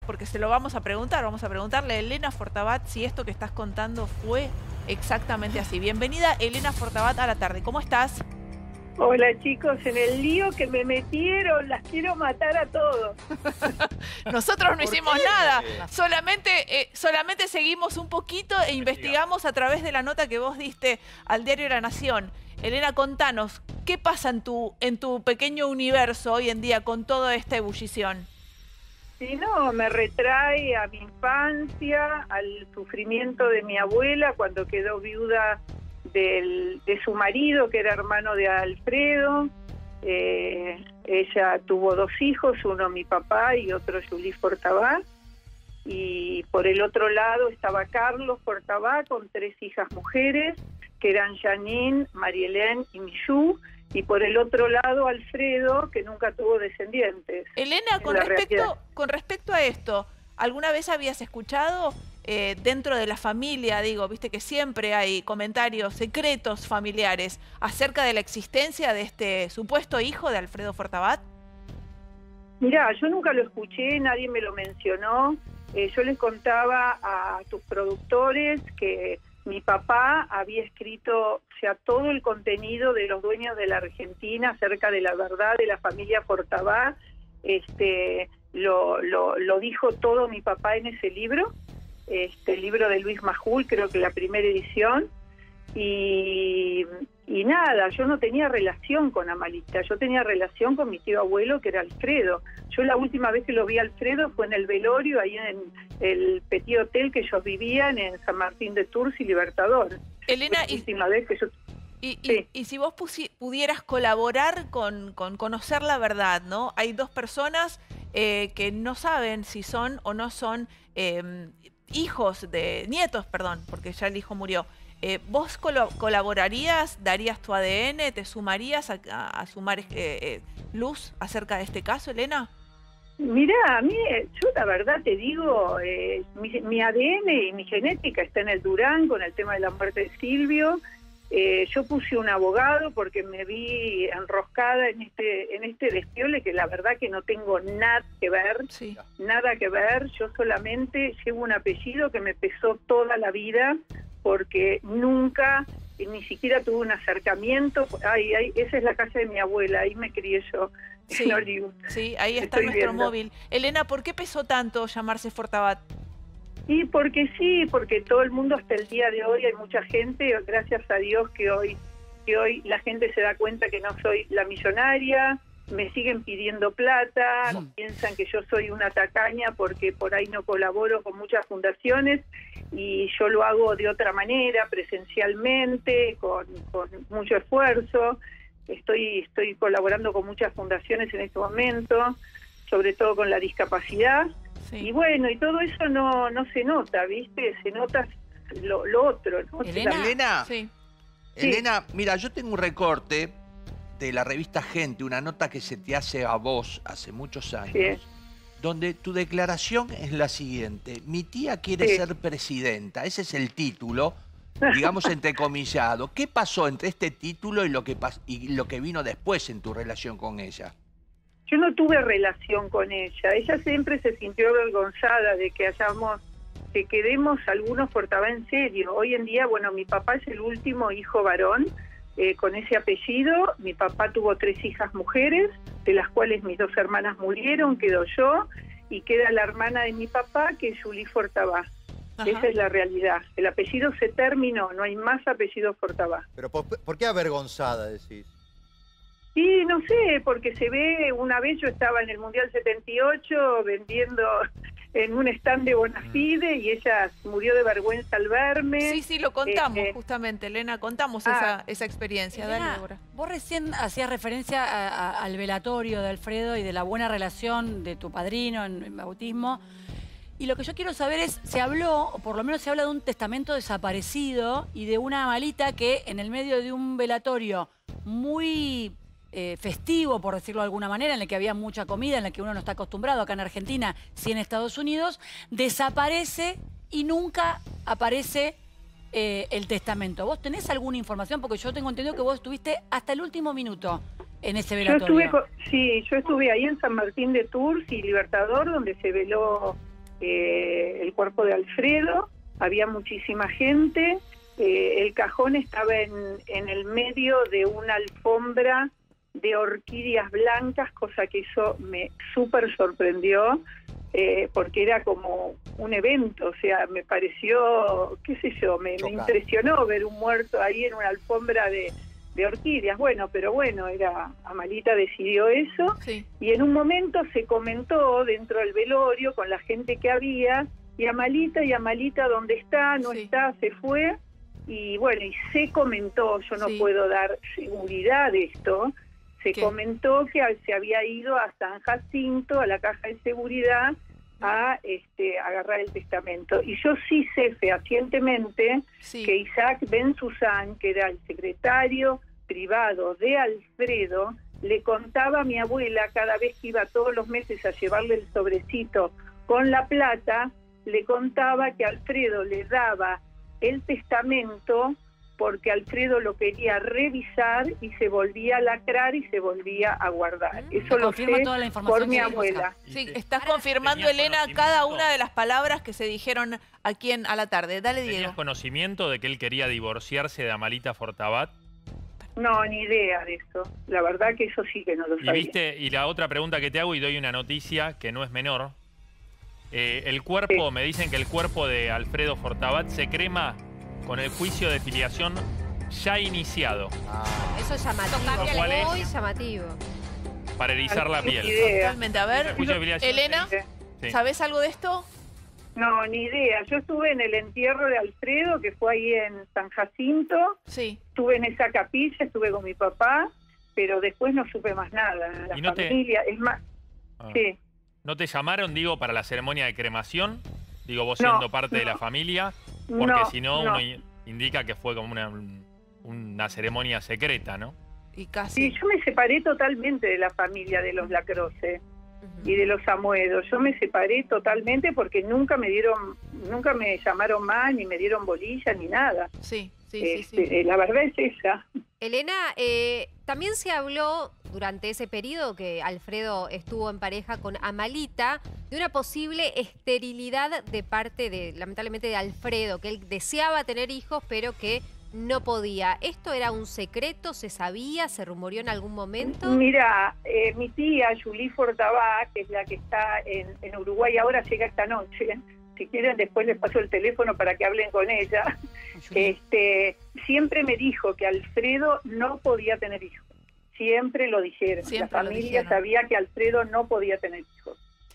porque se lo vamos a preguntarle a Elena Fortabat si esto que estás contando fue exactamente así. Bienvenida, Elena Fortabat, a la tarde. ¿Cómo estás? Hola chicos, en el lío que me metieron, las quiero matar a todos. Nosotros no hicimos nada, solamente seguimos un poquito e investigamos a través de la nota que vos diste al diario La Nación. Elena, contanos, ¿qué pasa en tu pequeño universo hoy en día con toda esta ebullición? Si no, me retrae a mi infancia, al sufrimiento de mi abuela cuando quedó viuda de su marido, que era hermano de Alfredo. Ella tuvo 2 hijos, uno mi papá y otro Juli Fortabat. Y por el otro lado estaba Carlos Fortabat con 3 hijas mujeres, que eran Janine, Marielén y Miyu. Y por el otro lado Alfredo, que nunca tuvo descendientes. Elena, con respecto a esto, ¿alguna vez habías escuchado dentro de la familia, digo, viste que siempre hay comentarios secretos familiares acerca de la existencia de este supuesto hijo de Alfredo Fortabat? Mirá, yo nunca lo escuché, nadie me lo mencionó. Yo les contaba a tus productores que mi papá había escrito, todo el contenido de los dueños de la Argentina acerca de la verdad de la familia Fortabat. Lo dijo todo mi papá en ese libro. El libro de Luis Majul, creo que la primera edición, y nada, yo no tenía relación con Amalita, yo tenía relación con mi tío abuelo, que era Alfredo. Yo la última vez que lo vi a Alfredo fue en el velorio, ahí en el Petit Hotel que ellos vivían en San Martín de Tours y Libertador. Elena, la última vez que yo... Y si vos pudieras colaborar con conocer la verdad, ¿no? Hay 2 personas que no saben si son o no son nietos, perdón, porque ya el hijo murió. ¿Vos colaborarías, darías tu ADN, te sumarías a sumar luz acerca de este caso, Elena? Mirá, a mí, yo la verdad te digo, mi ADN y mi genética está en el Durán con el tema de la muerte de Silvio. Yo puse un abogado porque me vi enroscada en este despiole que la verdad que no tengo nada que ver, nada que ver. Yo solamente llevo un apellido que me pesó toda la vida porque nunca, ni siquiera tuve un acercamiento. Esa es la casa de mi abuela, ahí me crié yo. Sí, sí, ahí está nuestro móvil. Elena, ¿por qué pesó tanto llamarse Fortabat? Y porque sí, porque todo el mundo hasta el día de hoy, hay mucha gente, gracias a Dios que hoy la gente se da cuenta que no soy la millonaria, me siguen pidiendo plata, piensan que yo soy una tacaña porque por ahí no colaboro con muchas fundaciones y yo lo hago de otra manera, presencialmente, con mucho esfuerzo. Estoy colaborando con muchas fundaciones en este momento, sobre todo con la discapacidad. Sí. Y bueno, y todo eso no se nota, ¿viste? Se nota lo otro, ¿no? Elena, sí. Elena, mira, yo tengo un recorte de la revista Gente, una nota que se te hace a vos hace muchos años, donde tu declaración es la siguiente: mi tía quiere ser presidenta. Ese es el título, digamos entrecomillado. ¿Qué pasó entre este título y lo que vino después en tu relación con ella? Yo no tuve relación con ella. Ella siempre se sintió avergonzada de que quedemos algunos Fortabat en serio. Hoy en día, bueno, mi papá es el último hijo varón con ese apellido. Mi papá tuvo 3 hijas mujeres, de las cuales mis 2 hermanas murieron, quedo yo, y queda la hermana de mi papá, que es Juli Fortabat. Ajá. Esa es la realidad. El apellido se terminó, no hay más apellido Fortabat. ¿Pero por qué avergonzada, decís? Sí, no sé, porque se ve, una vez yo estaba en el Mundial 78 vendiendo en un stand de Bonafide y ella murió de vergüenza al verme. Sí, lo contamos justamente, Elena, contamos esa experiencia. Elena, dale, Débora. Vos recién hacías referencia al velatorio de Alfredo y de la buena relación de tu padrino en bautismo. Y lo que yo quiero saber es, se habló, o por lo menos se habla de un testamento desaparecido y de una Amalita que en el medio de un velatorio muy festivo, por decirlo de alguna manera, en el que había mucha comida, en el que uno no está acostumbrado acá en Argentina, sí en Estados Unidos, desaparece y nunca aparece el testamento. ¿Vos tenés alguna información? Porque yo tengo entendido que vos estuviste hasta el último minuto en ese velatorio. Yo estuve ahí en San Martín de Tours y Libertador, donde se veló el cuerpo de Alfredo, había muchísima gente, el cajón estaba en el medio de una alfombra de orquídeas blancas, cosa que eso me súper sorprendió, porque era como un evento, o sea, me pareció, qué sé yo, me impresionó ver un muerto ahí en una alfombra de orquídeas. Bueno, pero bueno, Amalita decidió eso, sí. Y en un momento se comentó dentro del velorio con la gente que había, y Amalita, ¿dónde está? No sí. está, se fue, y bueno, y se comentó, yo no sí. puedo dar seguridad de esto, se ¿Qué? comentó que se había ido a San Jacinto, a la caja de seguridad, a agarrar el testamento. Y yo sí sé fehacientemente Sí. que Isaac Ben Susán, que era el secretario privado de Alfredo, le contaba a mi abuela cada vez que iba todos los meses a llevarle el sobrecito con la plata, le contaba que Alfredo le daba el testamento porque Alfredo lo quería revisar y se volvía a lacrar y se volvía a guardar. Eso lo sé toda la información por mi que abuela. Sí, estás confirmando, Elena, cada una de las palabras que se dijeron aquí a la tarde. Dale, Diego. ¿Tenías conocimiento de que él quería divorciarse de Amalita Fortabat? No, ni idea de eso. La verdad que eso sí que no lo sabía. Y la otra pregunta que te hago, y doy una noticia que no es menor. El cuerpo, Sí. me dicen que el cuerpo de Alfredo Fortabat se crema con el juicio de filiación ya iniciado, Eso es llamativo. Lo cual es- Muy llamativo. para erizar la Ni piel. idea. Totalmente. A ver, El juicio de filiación Elena, Sí. ¿sabés algo de esto? No, ni idea. Yo estuve en el entierro de Alfredo, que fue ahí en San Jacinto. Sí. Estuve en esa capilla, estuve con mi papá, pero después no supe más nada. La ¿Y no te- familia, es más, Ah. sí. ¿No te llamaron, digo, para la ceremonia de cremación? Digo, vos No, siendo parte de la familia, porque si no, no. uno indica que fue como una ceremonia secreta, ¿no? Y casi. Sí, yo me separé totalmente de la familia de los Lacroze y de los Amoedo. Yo me separé totalmente porque nunca me llamaron más, ni me dieron bolilla, ni nada. Sí, sí, sí. La verdad es esa. Elena, también se habló durante ese periodo que Alfredo estuvo en pareja con Amalita de una posible esterilidad de parte de, lamentablemente, de Alfredo, que él deseaba tener hijos, pero que no podía. ¿Esto era un secreto? ¿Se sabía? ¿Se rumoreó en algún momento? Mira, mi tía, Julie Fortabá, que es la que está en Uruguay, ahora llega esta noche. Si quieren, después les paso el teléfono para que hablen con ella. Siempre me dijo que Alfredo no podía tener hijos. Siempre lo dijeron. Siempre la lo familia dijeron. sabía que Alfredo no podía tener hijos.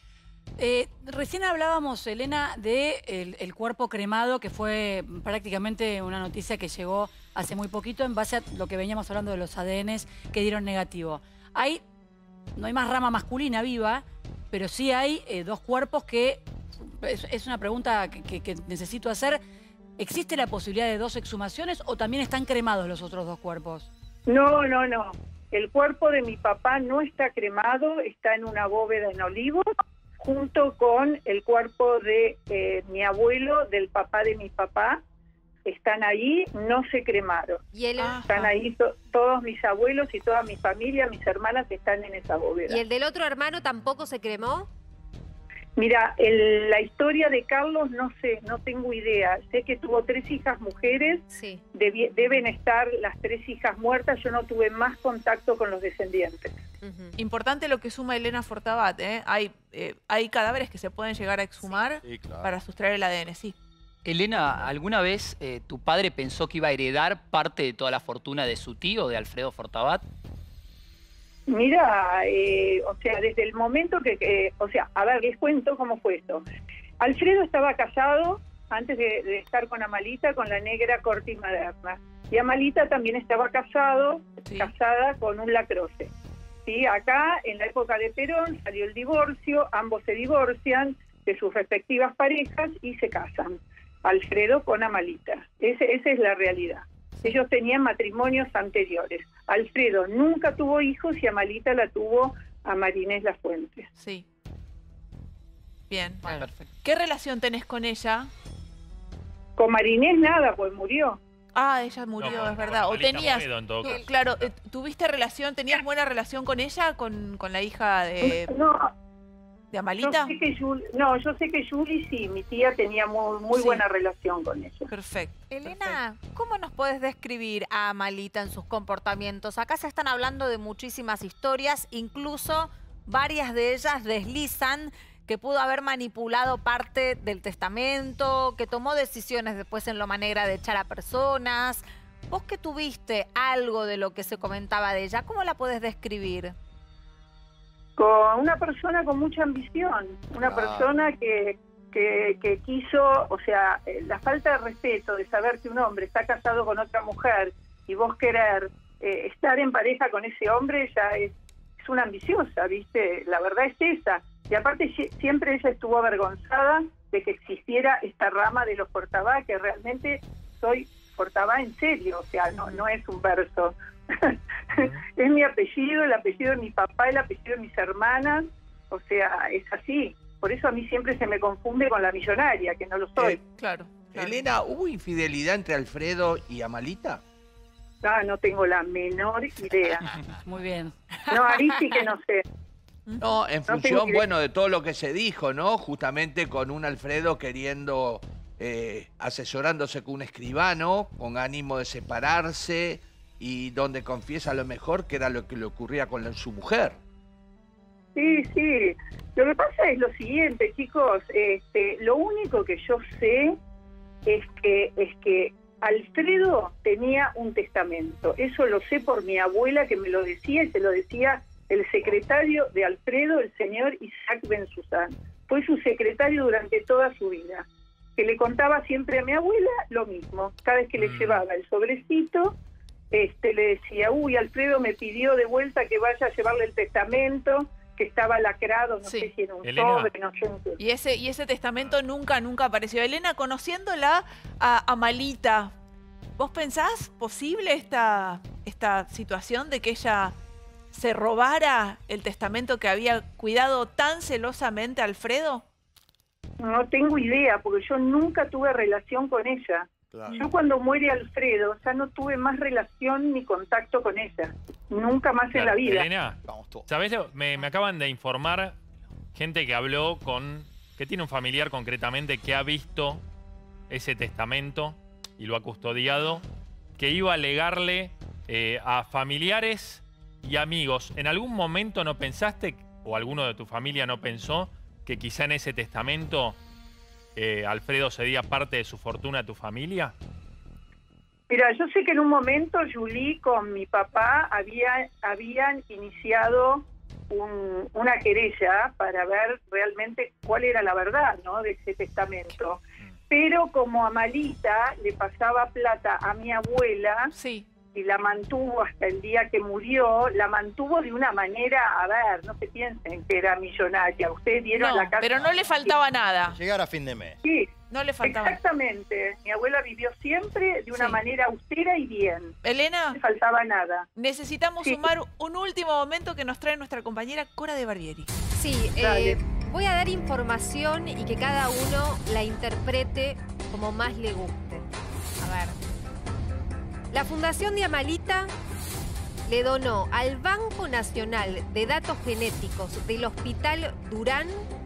Recién hablábamos, Elena, de el cuerpo cremado, que fue prácticamente una noticia que llegó hace muy poquito en base a lo que veníamos hablando de los ADNs que dieron negativo. No hay más rama masculina viva, pero sí hay dos cuerpos que... Es una pregunta que necesito hacer. ¿Existe la posibilidad de dos exhumaciones o también están cremados los otros dos cuerpos? No. El cuerpo de mi papá no está cremado, está en una bóveda en Olivos, junto con el cuerpo de mi abuelo, del papá de mi papá. Están ahí, no se cremaron. Y el, Están ahí todos mis abuelos y toda mi familia, mis hermanas están en esa bóveda. ¿Y el del otro hermano tampoco se cremó? Mira, la historia de Carlos no sé, no tengo idea. Sé que tuvo 3 hijas mujeres, Sí. deben estar las 3 hijas muertas. Yo no tuve más contacto con los descendientes. Ujú. Importante lo que suma Elena Fortabat, ¿eh? Hay cadáveres que se pueden llegar a exhumar Sí, claro. para sustraer el ADN, sí. Elena, ¿alguna vez tu padre pensó que iba a heredar parte de toda la fortuna de su tío, de Alfredo Fortabat? Mira, o sea, desde el momento a ver, les cuento cómo fue esto. Alfredo estaba casado, antes de estar con Amalita, con la negra Corti Maderna. Y Amalita también estaba casada con un Lacroze. ¿Sí? Acá, en la época de Perón, salió el divorcio, ambos se divorcian de sus respectivas parejas y se casan. Alfredo con Amalita. Esa es la realidad. Ellos tenían matrimonios anteriores. Alfredo nunca tuvo hijos y Amalita la tuvo a Marinés Lafuente. Sí. Bien. Perfecto. ¿Qué relación tenés con ella? Con Marinés nada, pues murió. Ah, ella murió, No, es verdad. O Amalita tenías... Moedo, en todo caso. Claro, ¿tuviste relación, tenías buena relación con ella, con la hija de... ¿De Amalita? Yo sé que Juli sí, mi tía tenía muy Sí. buena relación con ella. Perfecto. Elena, ¿cómo nos puedes describir a Amalita en sus comportamientos? Acá se están hablando de muchísimas historias, incluso varias de ellas deslizan que pudo haber manipulado parte del testamento, que tomó decisiones después en Loma Negra de echar a personas. Vos que tuviste algo de lo que se comentaba de ella, ¿cómo la puedes describir? Con una persona con mucha ambición, una persona que quiso, o sea, la falta de respeto de saber que un hombre está casado con otra mujer y vos querer estar en pareja con ese hombre ya es una ambiciosa, ¿viste? La verdad es esa. Y aparte siempre ella estuvo avergonzada de que existiera esta rama de los Fortabá, que realmente soy Fortabá en serio, o sea, no es un verso. Es mi apellido, el apellido de mi papá, el apellido de mis hermanas, o sea, es así. Por eso a mí siempre se me confunde con la millonaria, que no lo soy. Claro. Elena, ¿hubo infidelidad entre Alfredo y Amalita? No tengo la menor idea. Muy bien. No, ahí sí que no sé. No, en función, bueno, de todo lo que se dijo, ¿no? Justamente con un Alfredo queriendo, asesorándose con un escribano, con ánimo de separarse, y donde confiesa a lo mejor que era lo que le ocurría con su mujer. Sí. Lo que pasa es lo siguiente, chicos. Lo único que yo sé es que Alfredo tenía un testamento. Eso lo sé por mi abuela, que me lo decía, y se lo decía el secretario de Alfredo, el señor Isaac Ben-Susán. Fue su secretario durante toda su vida, que le contaba siempre a mi abuela lo mismo. Cada vez que le llevaba el sobrecito, le decía, Alfredo me pidió de vuelta que vaya a llevarle el testamento, que estaba lacrado, no sé si era un sobre, no sé. Y ese testamento nunca apareció. Elena, conociéndola a Amalita, ¿vos pensás posible esta situación de que ella se robara el testamento que había cuidado tan celosamente Alfredo? No tengo idea, porque yo nunca tuve relación con ella. Claro. Yo cuando muere Alfredo ya no tuve más relación ni contacto con ella. Nunca más en la vida. Elena, ¿sabés? Me acaban de informar gente que habló que tiene un familiar concretamente que ha visto ese testamento y lo ha custodiado, que iba a legarle a familiares y amigos. ¿En algún momento no pensaste, o alguno de tu familia no pensó, que quizá en ese testamento Alfredo cedía parte de su fortuna a tu familia? Mira, yo sé que en un momento Juli con mi papá habían iniciado una querella para ver realmente cuál era la verdad, ¿no?, de ese testamento. Pero como Amalita le pasaba plata a mi abuela, sí, y la mantuvo hasta el día que murió, la mantuvo de una manera, a ver, no se piensen que era millonaria. Ustedes vieron la casa. Pero no le faltaba nada. Llegar a fin de mes. Sí, no le faltaba. Exactamente. Mi abuela vivió siempre de una manera austera y bien. Elena, no le faltaba nada. Necesitamos sumar un último momento que nos trae nuestra compañera Cora de Barbieri. Sí, voy a dar información y que cada uno la interprete como más le guste. A ver. La Fundación de Amalita le donó al Banco Nacional de Datos Genéticos del Hospital Durán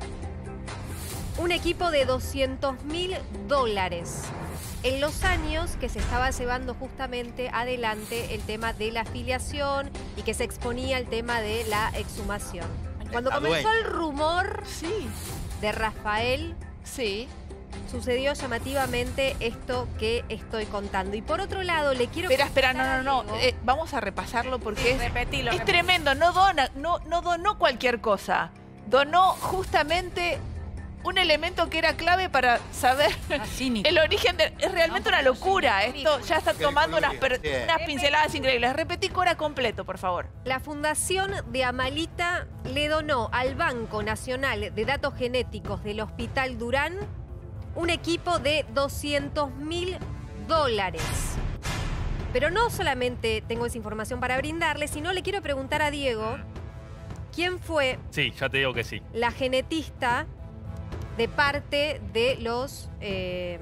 un equipo de $200.000 en los años que se estaba llevando justamente adelante el tema de la afiliación y que se exponía el tema de la exhumación. Cuando comenzó el rumor de Rafael, sucedió llamativamente esto que estoy contando. Y por otro lado, le quiero... Espera, no. Vamos a repasarlo porque es tremendo. No donó cualquier cosa. Donó justamente un elemento que era clave para saber el origen de... Es realmente una locura. Esto ya está tomando unas pinceladas increíbles. Repetí, Cora, completo, por favor. La Fundación de Amalita le donó al Banco Nacional de Datos Genéticos del Hospital Durán un equipo de $200.000. Pero no solamente tengo esa información para brindarle, sino le quiero preguntar a Diego quién fue... Sí, ya te digo que sí. La genetista de parte de los... de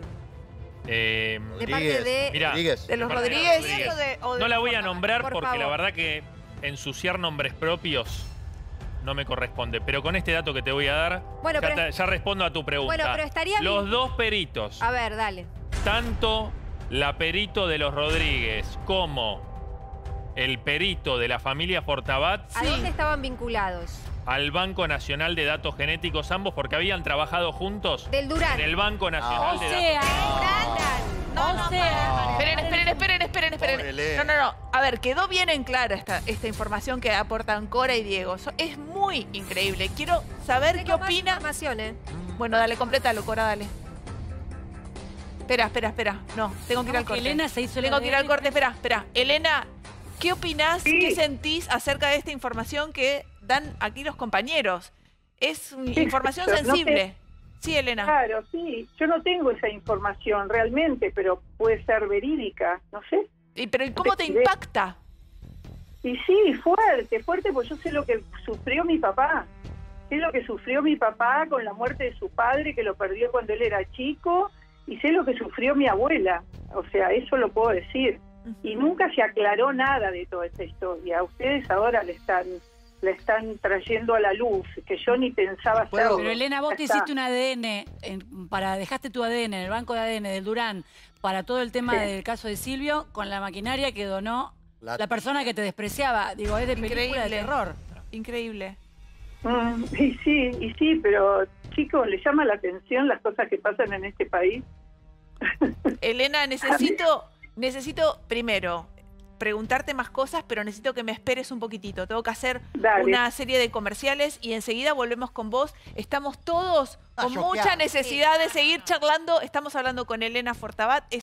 los Rodríguez. No la voy a nombrar porque la verdad que ensuciar nombres propios no me corresponde. Pero con este dato que te voy a dar, Bueno, ya respondo a tu pregunta. Bueno, pero estaría bien. Los dos peritos, A ver, dale. tanto la perito de los Rodríguez como el perito de la familia Fortabat, ¿A dónde estaban vinculados? al Banco Nacional de Datos Genéticos, ambos, porque habían trabajado juntos Del Durán. en el Banco Nacional O de sea, Datos. o sea, Esperen. Pobre Elena. No. A ver, quedó bien en clara esta información que aportan Cora y Diego. Es muy increíble. Quiero saber qué Tengo más opina. información, ¿eh? Bueno, dale, complétalo, Cora, dale. Espera. No, tengo que ir ¿Cómo al que corte. Elena se hizo la Tengo que ir al ADN? corte, espera. Elena, ¿qué opinás, Sí. qué sentís acerca de esta información que dan aquí los compañeros? Es información no sé. sensible. Sí, Elena. Claro, sí. Yo no tengo esa información realmente, pero puede ser verídica, no sé. Pero ¿y cómo te impacta? Y sí, fuerte, porque yo sé lo que sufrió mi papá. Sé lo que sufrió mi papá con la muerte de su padre, que lo perdió cuando él era chico, y sé lo que sufrió mi abuela. O sea, eso lo puedo decir. Y nunca se aclaró nada de toda esta historia. Ustedes ahora le están trayendo a la luz, que yo ni pensaba hacerlo. Pero Elena, vos Ya te está. hiciste un ADN, dejaste tu ADN en el banco de ADN del Durán para todo el tema Sí. del caso de Silvio con la maquinaria que donó La- la persona que te despreciaba. Digo, es de película de Increíble. terror. Increíble. Y sí, pero chicos, ¿les llama la atención las cosas que pasan en este país? Elena, necesito primero preguntarte más cosas, pero necesito que me esperes un poquitito. Tengo que hacer Dale. una serie de comerciales y enseguida volvemos con vos. Estamos todos con mucha choqueado. necesidad de seguir charlando. Estamos hablando con Elena Fortabat.